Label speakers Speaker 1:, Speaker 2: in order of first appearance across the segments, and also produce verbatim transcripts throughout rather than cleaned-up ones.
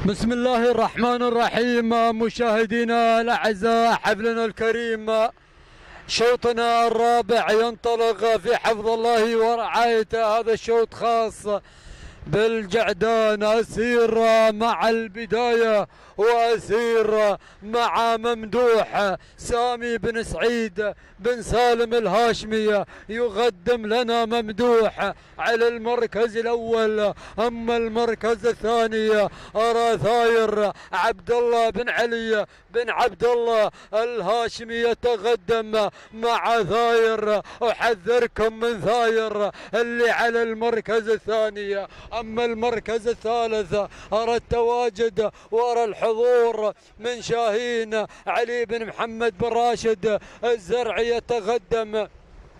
Speaker 1: بسم الله الرحمن الرحيم. مشاهدينا الاعزاء، حفلنا الكريم شوطنا الرابع ينطلق في حفظ الله ورعايته. هذا الشوط خاص بالجعدان، اسير مع البدايه واسير مع ممدوح سامي بن سعيد بن سالم الهاشمي. يقدم لنا ممدوح على المركز الاول، اما المركز الثاني ارى ثاير عبد الله بن علي بن عبد الله الهاشمي يتقدم مع ثاير. احذركم من ثاير اللي على المركز الثاني. اما المركز الثالث ارى التواجد وارى الحضور من شاهين علي بن محمد بن راشد الزرعي يتقدم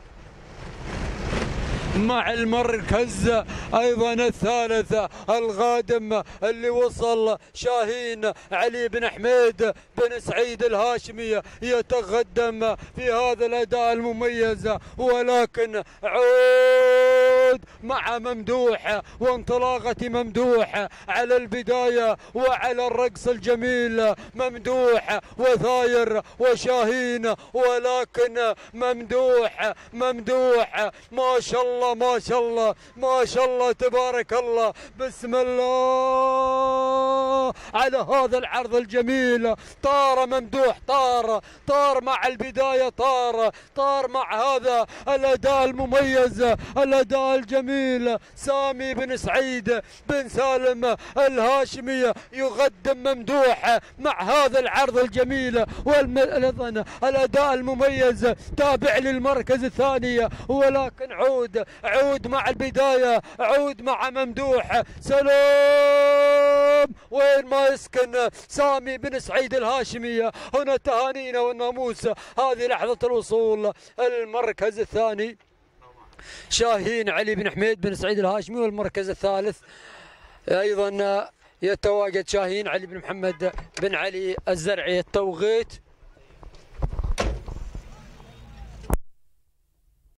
Speaker 1: مع المركز ايضا الثالث القادم اللي وصل شاهين علي بن حميد بن سعيد الهاشمي يتقدم في هذا الاداء المميز. ولكن عود مع ممدوح وانطلاقة ممدوح على البداية وعلى الرقص الجميل، ممدوح وثاير وشاهين، ولكن ممدوح ممدوح ما شاء الله ما شاء الله ما شاء الله تبارك الله، بسم الله على هذا العرض الجميل. طار ممدوح، طار طار مع البداية، طار طار مع هذا الأداء المميز، الأداء الجميل. سامي بن سعيد بن سالم الهاشمي يقدم ممدوح مع هذا العرض الجميل والأيضا الأداء المميز. تابع للمركز الثاني، ولكن عود عود مع البداية، عود مع ممدوح. سلام وين ما يسكن سامي بن سعيد الهاشمي. هنا تهانينا والناموس. هذه لحظة الوصول المركز الثاني شاهين علي بن حميد بن سعيد الهاشمي، والمركز الثالث أيضا يتواجد شاهين علي بن محمد بن علي الزرعي. التوقيت